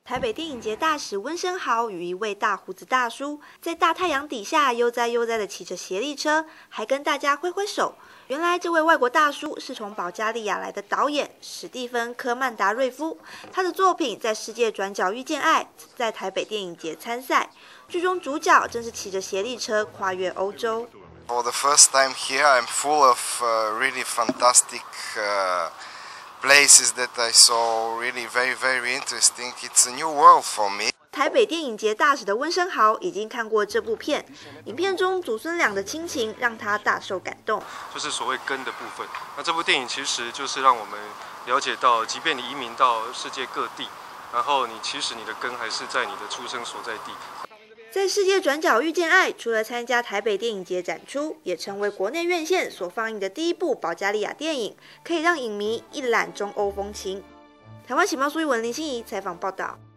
台北电影节大使温升豪与一位大胡子大叔在大太阳底下悠哉悠哉地骑着协力车，还跟大家挥挥手。原来这位外国大叔是从保加利亚来的导演史蒂芬·科曼达瑞夫，他的作品在世界转角遇见爱在台北电影节参赛，剧中主角正是骑着协力车跨越欧洲。 For the first time here, I'm full of really fantastic places that I saw, really very interesting. It's a new world for me. 台北电影节大使的温升豪已经看过这部片，影片中祖孙俩的亲情让他大受感动。 就是所谓根的部分。那这部电影其实就是让我们了解到，即便你移民到世界各地，然后其实你的根还是在你的出生所在地。 在世界转角遇见爱，除了参加台北电影节展出，也成为国内院线所放映的第一部保加利亚电影，可以让影迷一览中欧风情。台湾情报苏一文林心怡采访报道。